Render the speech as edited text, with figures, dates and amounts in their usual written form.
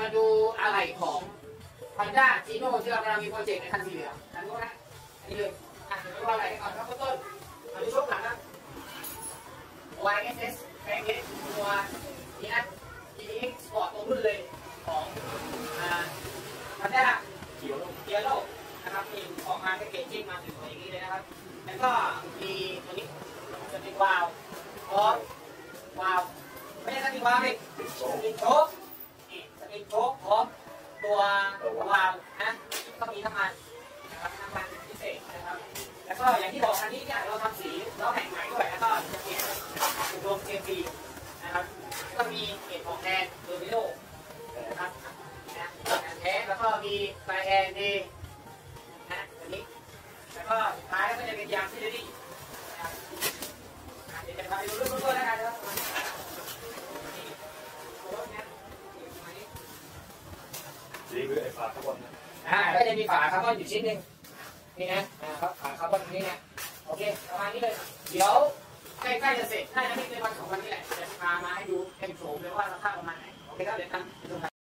มาดูอะไรของHonda Ginoที่เรากำลังมีโปรเจกต์ในคันสีเหลืองอันนู้นนะอันนี้เลยเดี๋ยวดูอะไรก่อนครับต้นมาดูช่วงหลังนะ YSS แบงค์เอสตัวนี้นะ GTX Sport ตัวรุ่นเลยของHondaเกียร์โลกนะครับมีออกมาแพ็กเกจจิ้งมาถึงอย่างนี้เลยนะครับแล้วก็มีตัวนี้จะเป็นวาล์วพร้อมวาล์วไม่ใช่สปริงวาล์วเลยสปริงโชคนี่สปริงโชคพร้อมตัววาล์วนะก็มีน้ำมันนะครับน้ำมันพิเศษนะครับแล้วก็อย่างที่บอกคันนี้เนี่ยเราทำสีล้อแข่งใหม่ด้วยแล้วก็จะเปลี่ยนรวมเกมฟีนะครับก็มีเกจของแทนโดมิโนนะครับนะแท้แล้วก็มีไฟแอนดีนะตัวนี้แล้วก็สุดท้ายก็จะเป็นยางซิลลี่นะครับเดี๋ยวจะพาไปดูรุ่นๆแล้วกันนะครับนี่คือไอ้ฝาคาร์บอนก็จะมีฝาคาร์บอนอยู่ชิ้นหนึ่งนี่นะฝาคาร์บอนนี้เนี่ยโอเคประมาณนี้เลยเดี๋ยวใกล้ๆจะเสร็จน่าจะไม่เกินวัน2 วันนี้แหละจะพามาให้ดูเต็มโฉมเลยว่าสภาพประมาณไหนโอเคครับเดี๋ยวทำ